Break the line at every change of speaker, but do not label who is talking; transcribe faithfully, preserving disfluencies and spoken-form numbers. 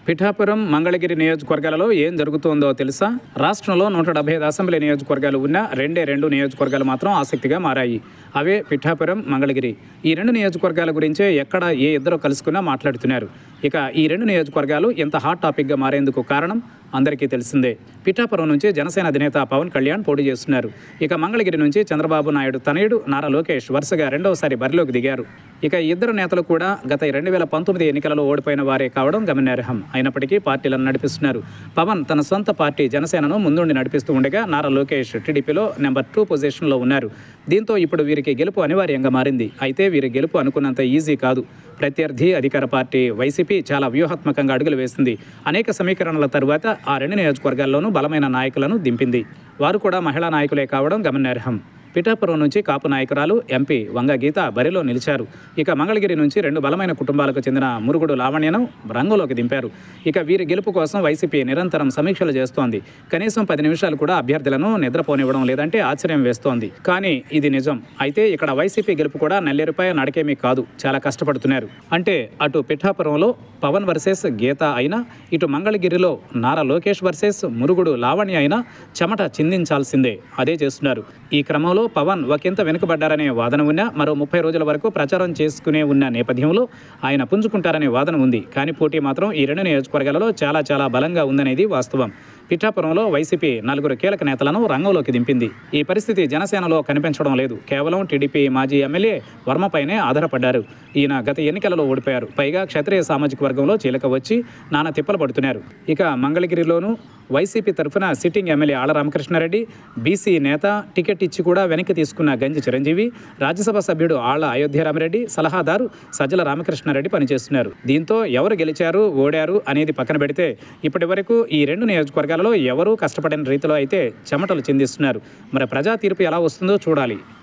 పిఠాపురం, మంగళగిరి నియోజకవర్గాలలో ఏం జరుగుతుందో తెలుసా? రాష్ట్రంలో నూట డెబ్బై ఐదు అసెంబ్లీ నియోజకవర్గాలు ఉన్న రెండే రెండు నియోజకవర్గాలు మాత్రం ఆసక్తిగా మారాయి. అవే పిఠాపురం, మంగళగిరి. ఈ రెండు నియోజకవర్గాల గురించే ఎక్కడ ఏ ఇద్దరు కలుసుకున్నా మాట్లాడుతున్నారు. ఇక ఈ రెండు నియోజకవర్గాలు ఎంత హాట్ టాపిక్గా మారేందుకు కారణం అందరికీ తెలిసిందే. పిఠాపురం నుంచి జనసేన అధినేత పవన్ కళ్యాణ్ పోటీ చేస్తున్నారు. ఇక మంగళగిరి నుంచి చంద్రబాబు నాయుడు తనయుడు నారా లోకేష్ వరుసగా రెండవసారి బరిలోకి దిగారు. ఇక ఇద్దరు నేతలు కూడా గత రెండు వేల పంతొమ్మిది ఎన్నికలలో ఓడిపోయిన వారే కావడం గమనార్హం. అయినప్పటికీ పార్టీలను నడిపిస్తున్నారు. పవన్ తన సొంత పార్టీ జనసేనను ముందుండి నడిపిస్తూ ఉండగా నారా లోకేష్ టీడీపీలో నెంబర్ టూ పొజిషన్లో ఉన్నారు. దీంతో ఇప్పుడు వీరికి గెలుపు అనివార్యంగా మారింది. అయితే వీరి గెలుపు అనుకున్నంత ఈజీ కాదు. ప్రత్యర్థి అధికార పార్టీ వైసీపీ చాలా వ్యూహాత్మకంగా అడుగులు వేసింది. అనేక సమీకరణల తరువాత ఆ రెండు నియోజకవర్గాల్లోనూ బలమైన నాయకులను దింపింది. వారు కూడా మహిళా నాయకులే కావడం గమనార్హం. పిఠాపురం నుంచి కాపు నాయకురాలు ఎంపీ వంగ గీత బరిలో నిలిచారు. ఇక మంగళగిరి నుంచి రెండు బలమైన కుటుంబాలకు చెందిన మురుగుడు లావణ్యను రంగంలోకి దింపారు. ఇక వీరి గెలుపు కోసం వైసీపీ నిరంతరం సమీక్షలు చేస్తోంది. కనీసం పది నిమిషాలు కూడా అభ్యర్థులను నిద్రపోనివ్వడం లేదంటే ఆశ్చర్యం వేస్తోంది. కానీ ఇది నిజం. అయితే ఇక్కడ వైసీపీ గెలుపు కూడా నల్లేరుపై నడకేమీ కాదు. చాలా కష్టపడుతున్నారు. అంటే అటు పిఠాపురంలో పవన్ వర్సెస్ గీత అయినా, ఇటు మంగళగిరిలో నారా లోకేష్ వర్సెస్ మురుగుడు లావణ్య అయినా చెమట చిందించాల్సిందే. అదే చేస్తున్నారు. ఈ క్రమంలో పవన్ ఒకంత వెనుకబడ్డారనే వాదన ఉన్నా, మరో ముప్పై రోజుల వరకు ప్రచారం చేసుకునే ఉన్న నేపథ్యంలో ఆయన పుంజుకుంటారనే వాదన ఉంది. కానీ పోటీ మాత్రం ఈ రెండు నియోజకవర్గాలలో చాలా చాలా బలంగా ఉందనేది వాస్తవం. పిఠాపురంలో వైసీపీ నలుగురు కీలక నేతలను రంగంలోకి దింపింది. ఈ పరిస్థితి జనసేనలో కనిపించడం లేదు. కేవలం టీడీపీ మాజీ ఎమ్మెల్యే వర్మపైనే ఆధారపడ్డారు. ఈయన గత ఎన్నికలలో ఓడిపోయారు. పైగా క్షత్రియ సామాజిక వర్గంలో చీలక వచ్చి నానా తిప్పలు పడుతున్నారు. ఇక మంగళగిరిలోనూ వైసీపీ తరఫున sitting MLA Alla Ramakrishna Reddy, BC నేత, టికెట్ ఇచ్చి కూడా వెనక్కి తీసుకున్న గంజి చిరంజీవి, రాజ్యసభ సభ్యుడు ఆళ్ల అయోధ్యరామిరెడ్డి, సలహాదారు సజ్జల రామకృష్ణారెడ్డి పనిచేస్తున్నారు. దీంతో ఎవరు గెలిచారు, ఓడారు అనేది పక్కన పెడితే ఇప్పటి వరకు ఈ రెండు నియోజకవర్గాలలో ఎవరూ కష్టపడిన రీతిలో అయితే చెమటలు చిందిస్తున్నారు. మరి ప్రజా తీర్పు ఎలా వస్తుందో చూడాలి.